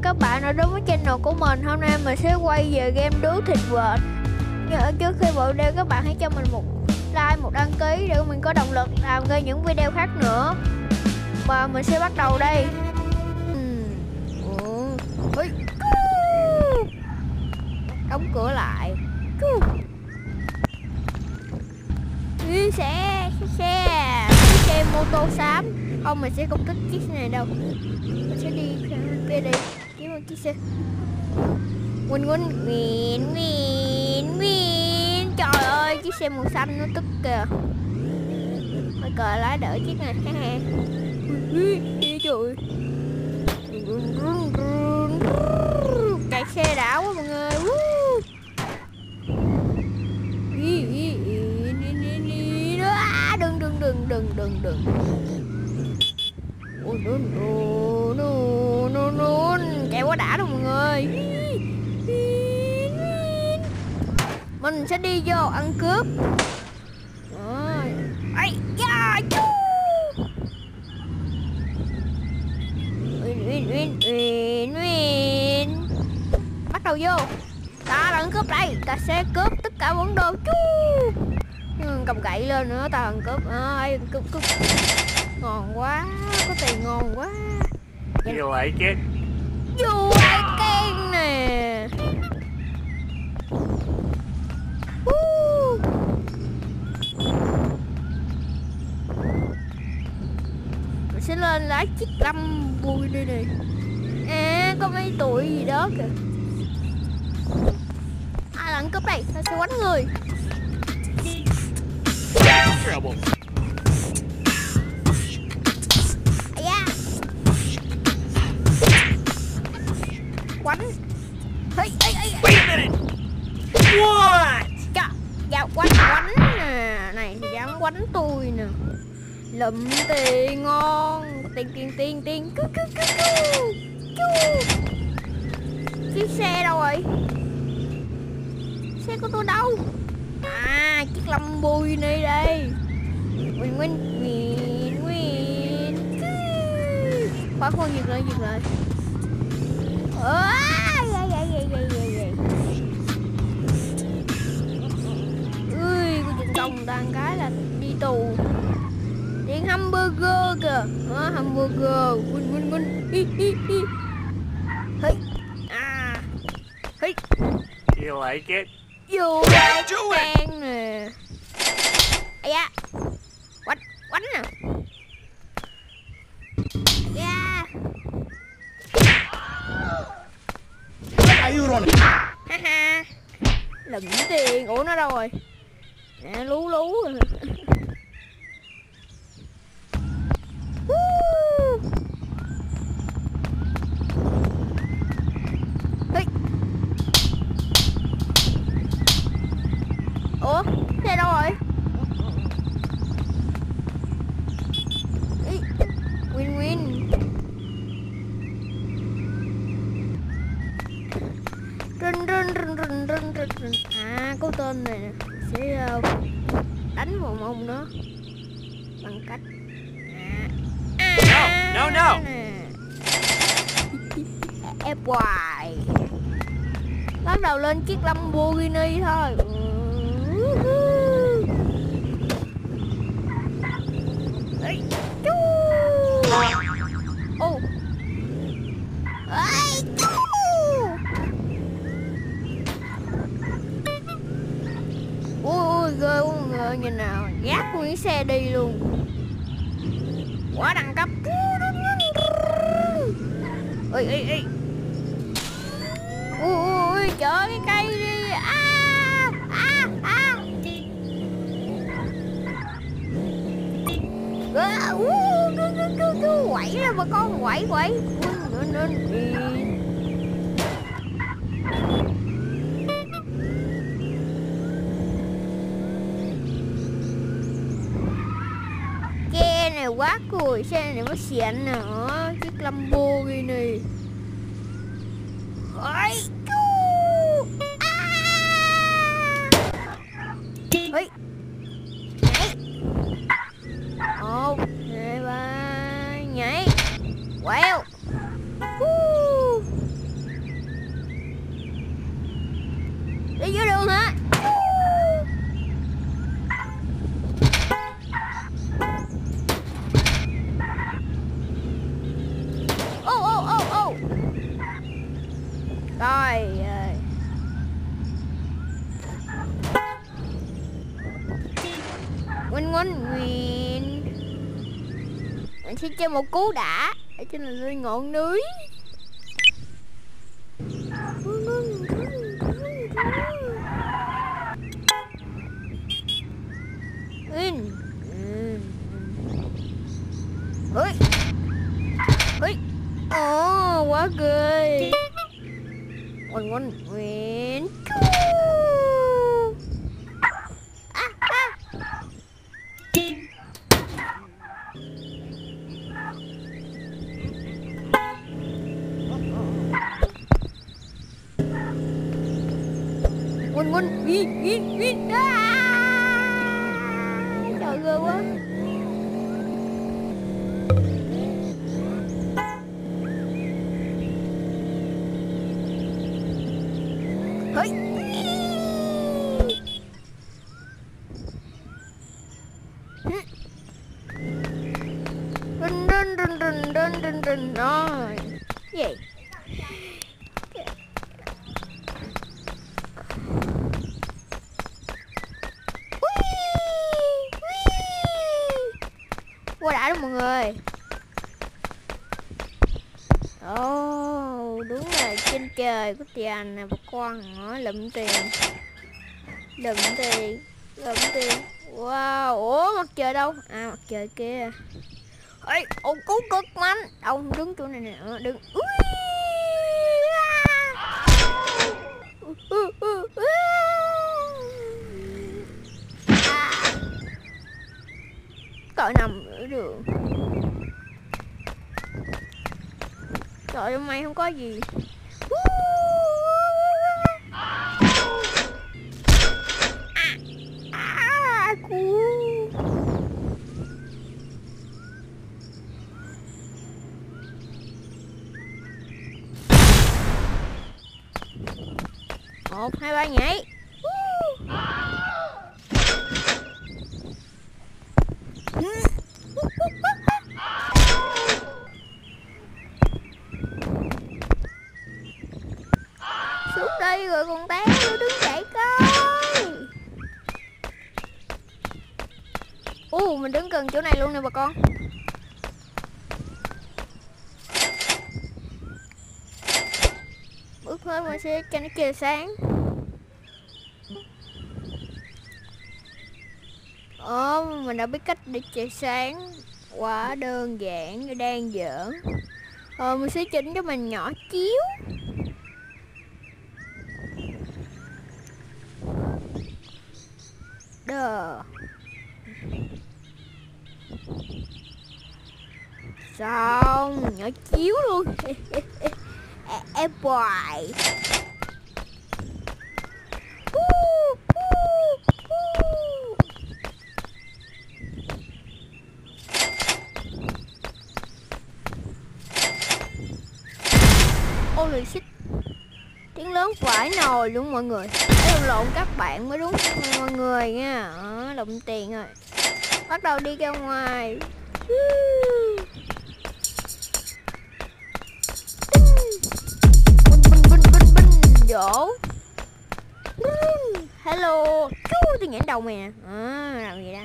các bạn đã đến với channel của mình. Hôm nay mình sẽ quay về game đố thịt vịt. Nhưng trước khi vào video các bạn hãy cho mình một like, một đăng ký để mình có động lực làm ra những video khác nữa. Và mình sẽ bắt đầu đây. Đóng cửa lại. Xe mô tô xám. Không, mình sẽ không thích chiếc xe này đâu. Mình sẽ đi kia đi kiếm một chiếc xe. Win. Trời ơi, chiếc xe màu xanh nó tức kìa. Phải cờ lái đỡ chiếc này. Trời. Chạy xe đảo quá mọi người. Đừng. Ôi no. Chạy quá đã rồi mọi người. Mình sẽ đi vô ăn cướp. Win. Bắt đầu vô. Ta ăn cướp đây. Ta sẽ cướp tất cả món đồ. Cầm gậy lên nữa. Ta ăn cướp. Cướp. Ngon quá. Có tiền ngon quá. You like it? You like it nè. Mình sẽ lên lái chiếc Lamborghini đây này. Có mấy tuổi gì đó kìa. Ai ăn cướp đây? Ta sẽ quánh người. Trouble. Quánh. Wait a minute. What? Dạ quánh nè. Này thì dám quánh tôi nè. Lụm tiền ngon. Tiền. Chiếc xe đâu rồi? Xe của tôi đâu? Chiếc Lamborghini đây. Win. Khóa khuôn giật lại. Cái chuyện công đang cái là đi tù. Điện hamburger kìa. Hamburger. Win. Hey. You like it? You like it nè. Quánh nè. Haha. Lụm tiền. Ủa nó đâu rồi? Nè lú rồi. Ủa xe đâu rồi? Win. Run. Có tên này nè. Sẽ đánh vào mông nó bằng cách No. ép hoài. Bắt đầu lên chiếc Lamborghini thôi. Ôi ghê quá mọi người, nhìn nào gác nguyên xe đi luôn. Quá đẳng cấp. Ui chở cái cây đi. Quẩy ra bà con, quẩy. Xe này quá cười, xe này mới xịn nè. Chiếc Lamborghini. Một, hai, ba, nhảy. Wow. Rồi Quỳnh mình sẽ chơi một cú đã ở trên là ngọn núi. Ồ, quá ghê. Quỳnh trời ghê quá. Run rồi. Gì? Quá đã đó mọi người. Ồ, đúng là trên trời có tiền nè bà con hả? Lụm tiền. Wow, ủa mặt trời đâu? À mặt trời kia. Ê, ô cứu cực mạnh. Đâu đứng chỗ này nè, đừng. Cậu nằm ở đường. Trời ơi mày không có gì. Một, hai, ba nhảy. Xuống đây rồi con té, đứng dậy coi. Mình đứng gần chỗ này luôn nè bà con. Bước thôi mà sẽ cho nó kêu sáng. Mình đã biết cách để trời sáng. Quá đơn giản, như đang giỡn. Mình sẽ chỉnh cho mình nhỏ chiếu. Đờ. Xong, nhỏ chiếu luôn. Em boy. Holy shit. Tiếng lớn vãi nồi luôn mọi người. Để lộn các bạn mới đúng mọi người nha. Lụm tiền rồi. Bắt đầu đi ra ngoài. Dỗ. Hello. Tôi nhảy đầu mày nè. Làm gì đó.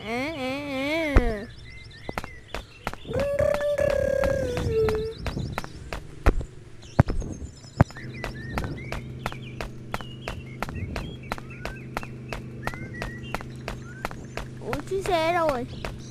Ủa chiếc xe đâu rồi?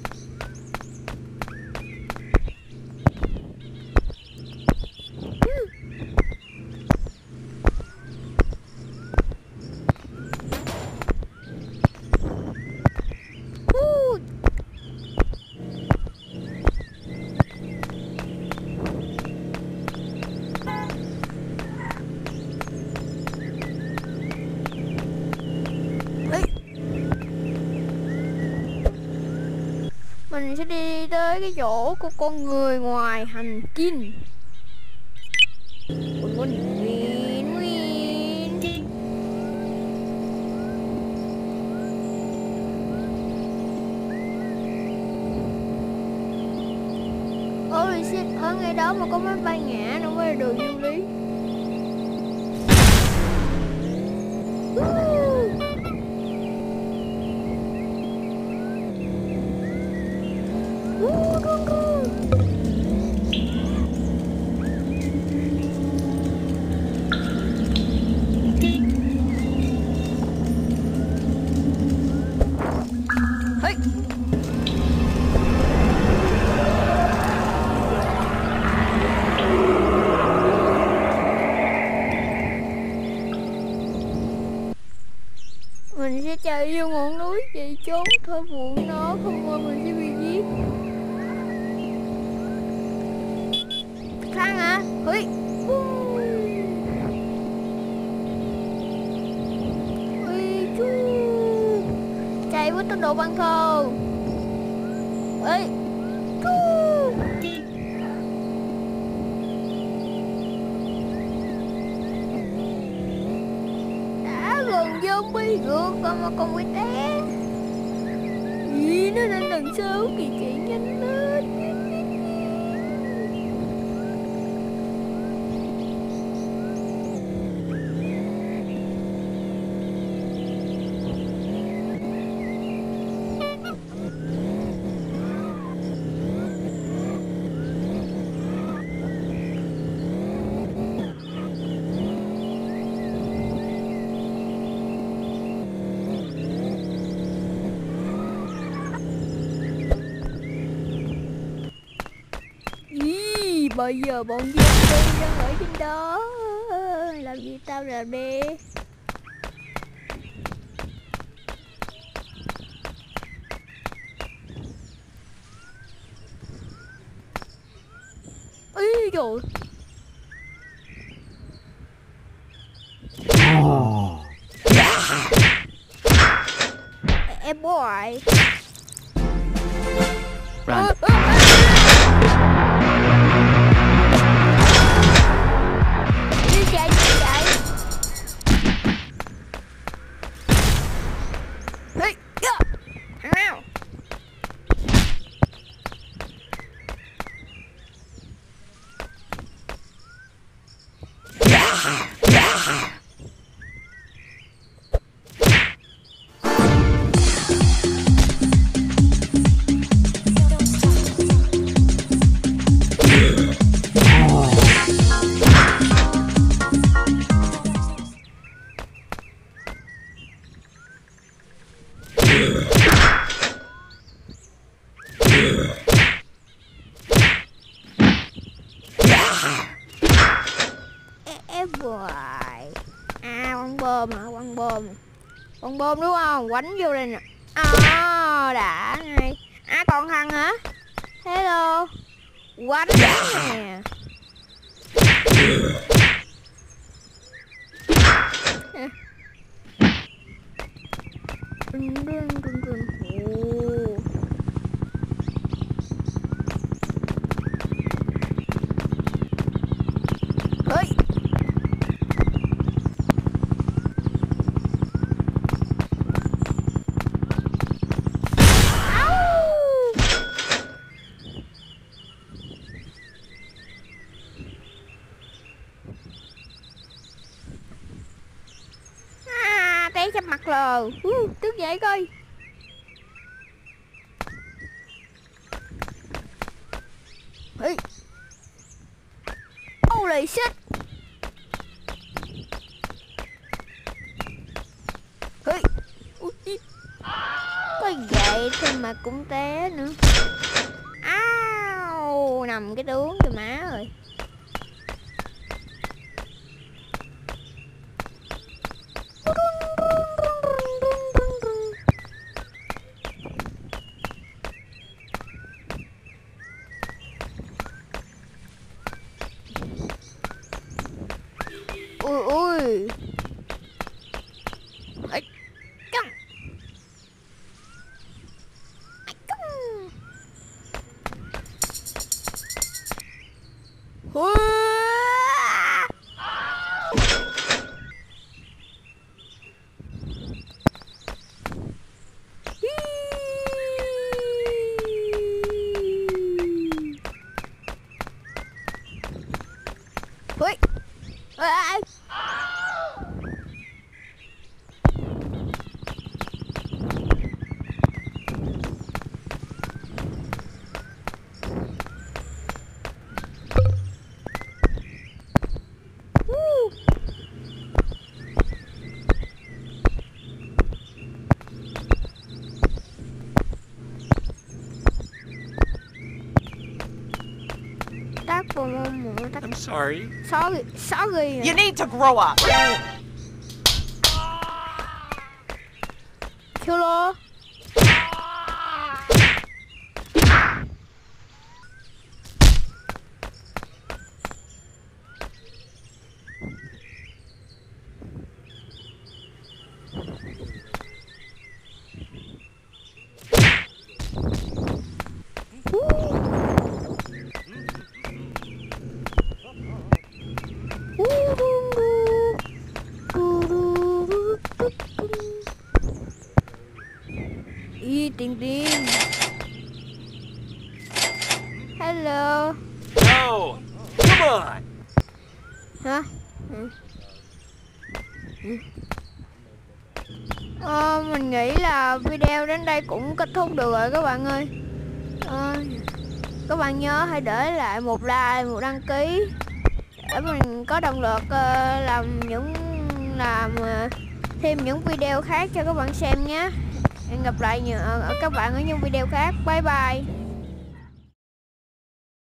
Mình sẽ đi tới cái chỗ của con người ngoài hành tinh. Ôi shit, ở ngay đó mà có máy bay ngã nó mới là đồ du lý. Mình sẽ chạy vô ngọn núi chạy trốn thôi, buồn nó không thôi mình sẽ bị giết. Thang hả? Ui. Ui chú. Chạy với tốc độ băng thường. Ui. Chú. Gần zombie gượt con mà còn bị té. Ý, nó đang đằng sau kìa, chạy nhanh lên. Bây giờ bọn zombie đang ở trên đó. Làm gì tao làm đi. Ý trời. Em boy. Run. Boy. À, quăng bom hả? Quăng bom. Quăng bom đúng không? Quánh vô đây nè. À, đã ngay. À, còn thằng hả? Hello. Quánh nè. Té chắp mặt lờ. Tức vậy coi. Ê. Holy shit. Ê. Có vậy thôi mà cũng té nữa. Ao, nằm cái tướng cho má rồi. Ui ui. Ấy, căng. Ui. Ui. Sorry. Sorry. You need to grow up. Hello. Tiền. Hello. No. Come on. Hả? Mình nghĩ là video đến đây cũng kết thúc được rồi các bạn ơi. Các bạn nhớ hãy để lại một like, một đăng ký để mình có động lực làm thêm những video khác cho các bạn xem nhé. Hẹn gặp lại các bạn ở những video khác. Bye bye.